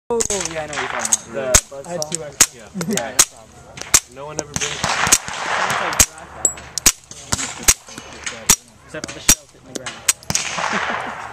Oh, yeah, I know what you're talking about. The buzz I had saw? 2 extra. Yeah. No one ever brings it. Sounds like dry fire. Except for the shells hitting the ground.